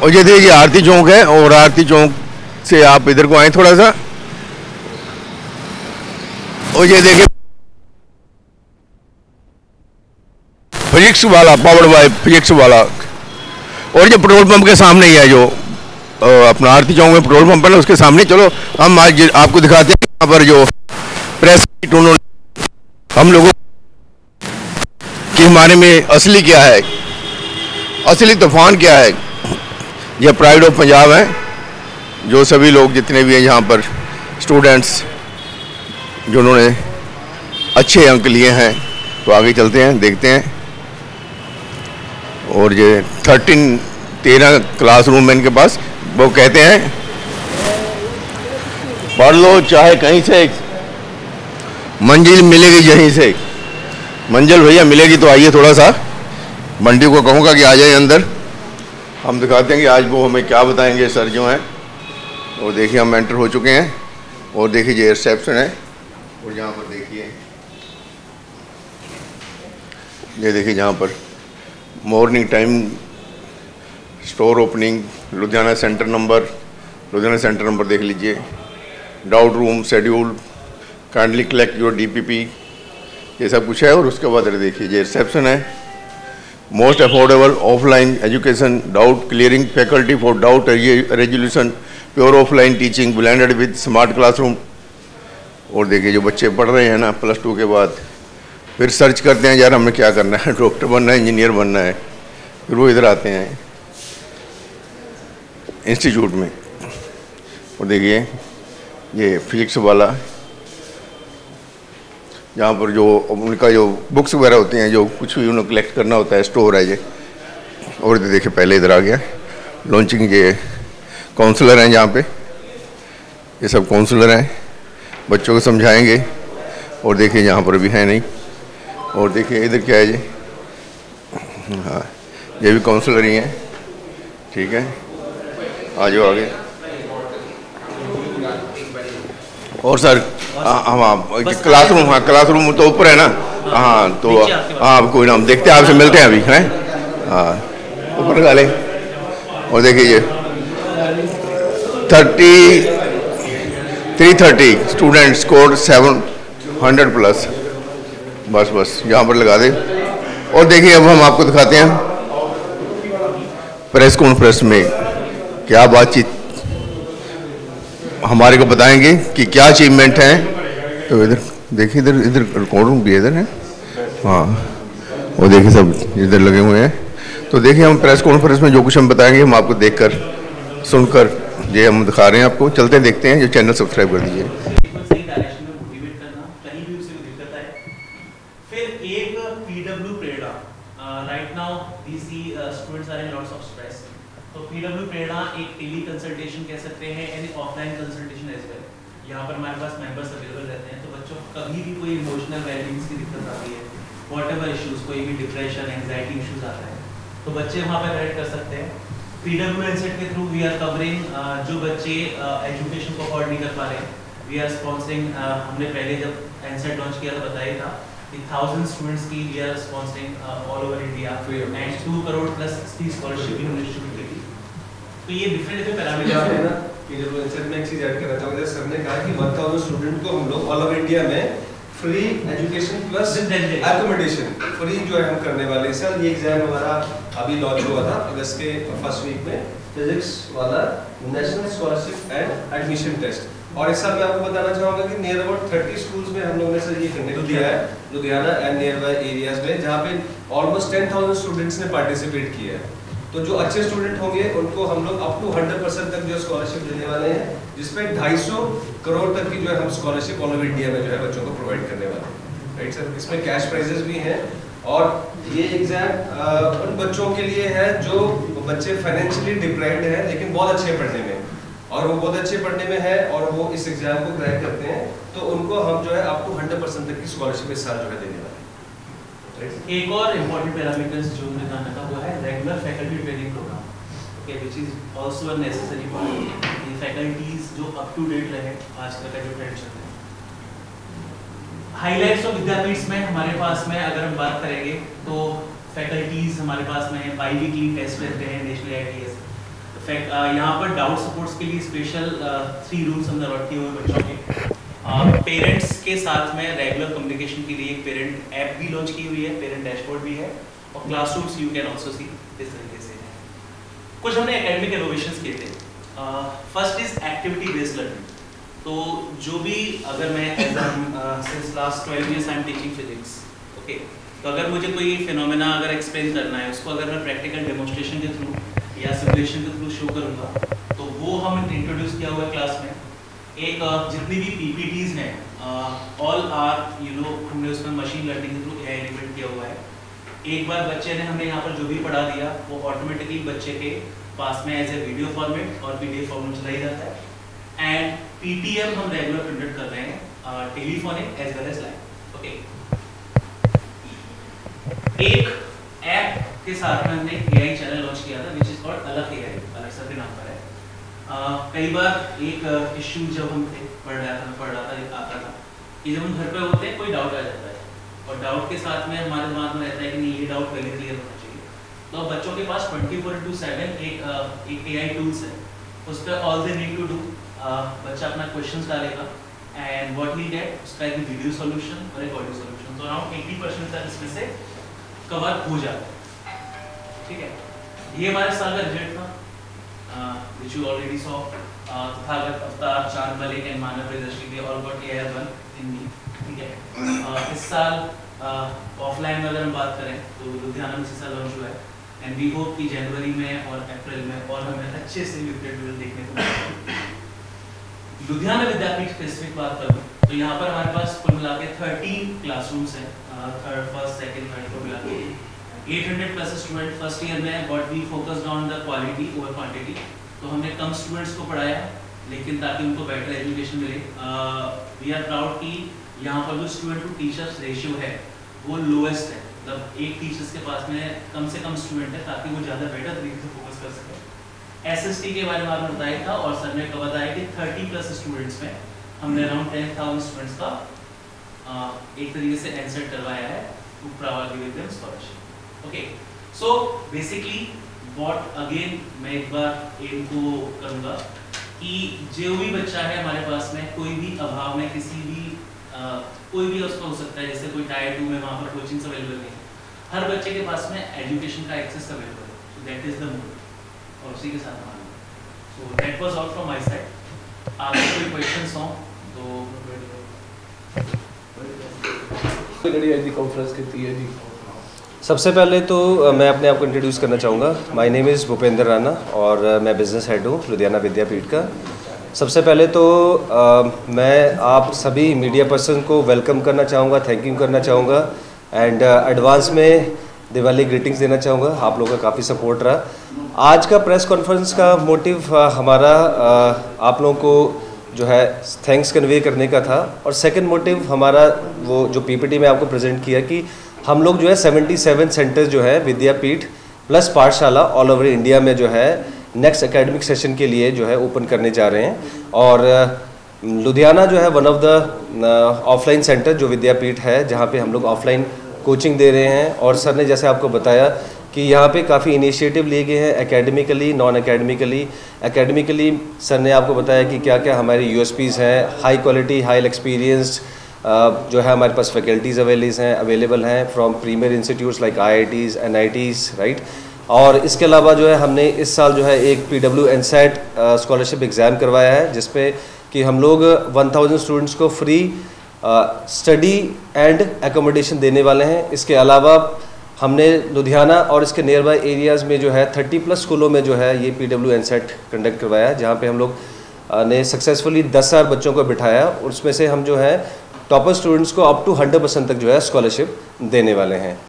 और ये देखिए आरती चौक है, और आरती चौक से आप इधर को आए थोड़ा सा, और ये देखिए फिजिक्स वाला, पावर्ड बाय फिजिक्स वाला। और ये पेट्रोल पंप के सामने ही है, जो अपना आरती चौक में पेट्रोल पंप है ना, उसके सामने। चलो हम आज आपको दिखाते हैं यहाँ पर जो प्रेस उन्होंने हम लोगों कि हमारे में असली क्या है, असली तूफान क्या है। यह प्राइड ऑफ पंजाब है, जो सभी लोग जितने भी हैं यहाँ पर स्टूडेंट्स जिन्होंने अच्छे अंक लिए हैं, तो आगे चलते हैं, देखते हैं। और ये 13 क्लासरूम है इनके पास। वो कहते हैं पढ़ लो चाहे कहीं से, मंजिल मिलेगी यहीं से। मंजिल भैया मिलेगी तो आइए, थोड़ा सा मंडी को कहूँगा कि आ जाए अंदर, हम दिखाते हैं कि आज वो हमें क्या बताएंगे सर जो हैं। और देखिए हम एंटर हो चुके हैं, और देखिए ये रिसेप्शन है, और यहाँ पर देखिए ये देखिए यहाँ पर morning time store opening, Ludhiana centre number देख लीजिए, doubt room schedule, kindly collect your DPP, ये सब कुछ है। और उसके बाद देखिए ये रिसेप्शन है, most affordable offline education, doubt clearing faculty for doubt resolution, pure offline teaching blended with smart classroom. और देखिए जो बच्चे पढ़ रहे हैं ना +2 के बाद, फिर सर्च करते हैं यार हमें क्या करना है, डॉक्टर बनना है, इंजीनियर बनना है, फिर वो इधर आते हैं इंस्टीट्यूट में। और देखिए ये फिजिक्स वाला, जहाँ पर जो उनका जो बुक्स वगैरह होती हैं, जो कुछ भी उन्हें कलेक्ट करना होता है, स्टोर है ये। और देखिए पहले इधर आ गया लॉन्चिंग, ये काउंसलर हैं यहाँ पे, ये सब काउंसलर हैं, बच्चों को समझाएंगे। और देखिए यहाँ पर भी है नहीं। और देखिए इधर क्या है ये, हाँ ये भी काउंसलर ही हैं, ठीक है। आ जाओ आगे। और सर हाँ क्लासरूम, हाँ क्लासरूम तो ऊपर है ना, हाँ तो हाँ कोई ना, हम देखते हैं, आपसे मिलते हैं अभी, हैं हाँ ऊपर लगा ले। और देखिए ये 330 स्टूडेंट स्कोर 700+, बस यहाँ पर लगा दे। और देखिए अब हम आपको दिखाते हैं प्रेस कॉन्फ्रेंस में क्या बातचीत, हमारे को बताएंगे कि क्या अचीवमेंट हैं। तो इधर देखिए, इधर रिकॉर्ड रूम भी इधर है, हाँ और देखिए सब इधर लगे हुए हैं। तो देखिए हम प्रेस कॉन्फ्रेंस में जो कुछ हम बताएंगे, हम आपको देखकर सुनकर ये हम दिखा रहे हैं आपको। चलते हैं देखते हैं, जो चैनल सब्सक्राइब कर दीजिए। PW प्रेरणा एक टेली कंसल्टेशन कह सकते हैं, यानी ऑफलाइन कंसल्टेशन एज वेल। यहाँ पर हमारे पास मेंबर्स अवेलेबल रहते हैं, तो बच्चों को कभी भी कोई इमोशनल वेलबींग की दिक्कत आती है, व्हाटएवर इश्यूज, कोई भी डिप्रेशन एंजाइटी इश्यूज आता है, तो बच्चे वहाँ पर कनेक्ट कर सकते हैं। PW एनसेट के थ्रू वी आर कवरिंग जो बच्चे एजुकेशन को अफोर्ड नहीं कर पा रहे, वी आर स्पॉन्सरिंग। हमने पहले जब एनसेट लॉन्च किया था बताया था कि 1000 स्टूडेंट्स की we are sponsoring all over India, and 2 crore plus की स्कॉलरशिप भी हमने शुरू की। तो ये डिफरेंट पैरामीटर्स है ना कि जब एनसेट में एक चीज ऐड करना चाहूँगा, जैसे सर ने कहा कि 1000 स्टूडेंट को हम लोग ऑल ओवर इंडिया में free education plus accommodation free जो है हम करने वाले हैं। सर ये एग्जाम हमारा अभी लॉन्च हुआ था अगस्त के फर्स्ट वीक में, फिजिक्स वाला national scholarship and admission test. और इस साल मैं आपको बताना चाहूँगा कि नियर अबाउट 30 स्कूल्स में हम लोगों ने सर ये कंडक्ट किया है, Ludhiana and nearby areas में, जहाँ पे ऑलमोस्ट 10,000 स्टूडेंट्स ने पार्टिसिपेट किया है। तो जो अच्छे स्टूडेंट होंगे उनको हम लोग अप टू 100% तक जो स्कॉलरशिप देने वाले हैं, जिसमें 250 करोड़ तक की जो है हम स्कॉलरशिप ऑल ओवर इंडिया में जो है बच्चों को प्रोवाइड करने वाले हैं, राइट सर। इसमें कैश प्राइजेस भी हैं, और ये एग्जाम उन बच्चों के लिए है जो बच्चे फाइनेंशियली डिप्राइव्ड हैं लेकिन बहुत अच्छे पढ़ने में, और वो बहुत अच्छे पढ़ने में है और वो इस एग्जाम को क्रैक करते हैं, तो उनको हम जो है अप टू 100% तक की स्कॉलरशिप इस साल जो है देने वाले हैं। एक और इम्पोर्टेंट पैरामीटर्स जो हमने कहा था वो है regular faculty training program, okay, which is also a necessary part. ये फैकल्टीज जो अप टू डेट रहे आजकल का जो ट्रेंड चल रहा है। हाइलाइट्स ऑफ विद्यापीठ में हमारे पास में अगर हम बात करेंगे तो फैकल्टीज हमारे पास में है, बाई वीकली टेस्ट रहते हैं नेशनल IITS। यहाँ पर डाउट सपोर्ट्स के लिए स्पेशल 3 रूम्स हमने अलॉट किए हुए बच्चों के। पेरेंट्स के साथ में रेगुलर कम्युनिकेशन के लिए एक पेरेंट ऐप भी लॉन्च की हुई है, पेरेंट डैशबोर्ड भी है, और classrooms you can also see इस तरीके से है। कुछ हमने एकेडमिक इनोवेशंस किए थे। First is activity based learning. तो जो भी अगर मैं since last 12 years I am teaching physics, okay, तो अगर मुझे कोई फिनोमेना अगर एक्सप्लेन करना है, उसको अगर मैं प्रैक्टिकल डेमोन्स्ट्रेशन के थ्रू या सिमुलेशन के थ्रू शो करूँगा, तो वो हम इंट्रोड्यूस किया हुआ है क्लास में। एक जितनी भी PPTs हैं ऑल आर हमने उसमें मशीन लर्निंग के थ्रू AI इम्प्लीमेंट किया हुआ है। एक बार बच्चे ने हमें यहाँ पर जो भी पढ़ा दिया वो ऑटोमेटिकली बच्चे के पास में एज ए वीडियो फॉर्मेट और PDF फॉर्मेट चला ही जाता है। एंड PTM हम रेगुलर कंडक्ट कर रहे हैं, telephonic as well as live. Okay, एक ऐप के साथ में हमने AI चैनल लॉन्च किया था which is called Alakh AI, Alakh sir के नाम पर है। कई बार एक इश्यू जब हम पढ़ रहा था आता था कि जब हम घर पे होते हैं कोई डाउट आ जाता है, और डाउट के साथ में हमारे दिमाग में रहता है कि नहीं ये डाउट पहले क्लियर होना चाहिए। तो अब बच्चों के पास 24/7 एक AI टूल्स है, उस पर all they need to do, बच्चा अपना क्वेश्चन डालेगा एंड व्हाट ही गेट उसका एक वीडियो सॉल्यूशन और एक ऑडियो सॉल्यूशन। तो अराउंड 80% तक इसमें से कवर हो जाता है। ठीक है, ये हमारे साल का रिजल्ट था which you already saw। Tathagata, अवतार, चांद, मलिक एंड मानव प्रदर्शनी they all got AI1 in me। ठीक है, इस साल ऑफलाइन में अगर हम बात करें तो लुधियाना में इस साल लॉन्च हुआ है, एंड वी होप कि जनवरी में और अप्रैल में और हमें अच्छे से रिजल्ट देखने को मिलेगा। लुधियाना विद्यापीठ स्पेसिफिक बात करूँ तो यहाँ पर हमारे पास कुल मिला के 13 क्लासरूम्स हैं, फर्स्ट सेकंड थर्ड को मिला के 800+ स्टूडेंट। फर्स्ट ईयर में what we focused on the quality over quantity, तो हमने कम स्टूडेंट्स को पढ़ाया लेकिन ताकि उनको बेटर एजुकेशन मिले। वी आर प्राउड कि यहाँ पर जो स्टूडेंट टू टीचर्स रेशियो है वो लोएस्ट है, मतलब एक टीचर्स के पास में कम से कम स्टूडेंट है ताकि वो ज़्यादा बेटर तरीके से फोकस कर सके। SST के बारे में आपने बताया था और सर ने बताया कि 30+ स्टूडेंट्स में हमने अराउंड 10,000 स्टूडेंट्स का एक तरीके से एंसर करवाया है to provide with them scholarship. Okay, so basically what again मैं एक बार इनको करूँगा कि जो भी बच्चा है हमारे पास में कोई भी अभाव में किसी भी कोई भी उसका हो सकता है, जैसे कोई टायर 2 में वहाँ पर कोचिंग्स अवेलेबल नहीं, हर बच्चे के पास में एजुकेशन का एक्सेस अवेलेबल है। So that is the mode और उसी के साथ हमारा so that was all from my side. आपके कोई क्वेश्चंस हो तो कॉन्फ्रेंस कितनी है जी? सबसे पहले तो मैं अपने आप को इंट्रोड्यूस करना चाहूँगा। My name is Bhupendra Rana और मैं बिज़नेस हेड हूँ लुधियाना विद्यापीठ का। सबसे पहले तो मैं आप सभी मीडिया पर्सन को वेलकम करना चाहूँगा, थैंक यू करना चाहूँगा एंड एडवांस में दिवाली ग्रीटिंग्स देना चाहूँगा। आप लोगों का काफ़ी सपोर्ट रहा। आज का प्रेस कॉन्फ्रेंस का मोटिव हमारा आप लोगों को जो है थैंक्स कन्वे करने का था, और सेकंड मोटिव हमारा वो जो PPT में आपको प्रेजेंट किया कि हम लोग जो है 77 सेंटर्स जो है Vidyapeeth plus Pathshala all over India में जो है नेक्स्ट एकेडमिक सेशन के लिए जो है ओपन करने जा रहे हैं। और लुधियाना जो है one of the offline centre जो विद्यापीठ है जहाँ पे हम लोग ऑफलाइन कोचिंग दे रहे हैं। और सर ने जैसे आपको बताया कि यहाँ पे काफ़ी इनिशिएटिव लिए गए हैं academically non academically. Academically sir ने आपको बताया कि क्या क्या हमारे USPs हैं, हाई क्वालिटी हाई एक्सपीरियंस्ड जो है हमारे पास फैकल्टीज़ अवेलेबल हैं from premier institutes like IITs NITs right. और इसके अलावा जो है हमने इस साल जो है एक PW NSET स्कॉलरशिप एग्ज़ाम करवाया है जिसपे कि हम लोग 1000 स्टूडेंट्स को फ्री स्टडी एंड एकोमोडेशन देने वाले हैं। इसके अलावा हमने लुधियाना और इसके नियर बाय एरियाज़ में जो है 30+ स्कूलों में जो है ये PW NSET कंडक्ट करवाया है, जहाँ पे हम लोग ने सक्सेसफुली 10,000 बच्चों को बिठाया। उसमें से हम जो है टॉपर स्टूडेंट्स को अप टू 100% तक जो है स्कॉलरशिप देने वाले हैं।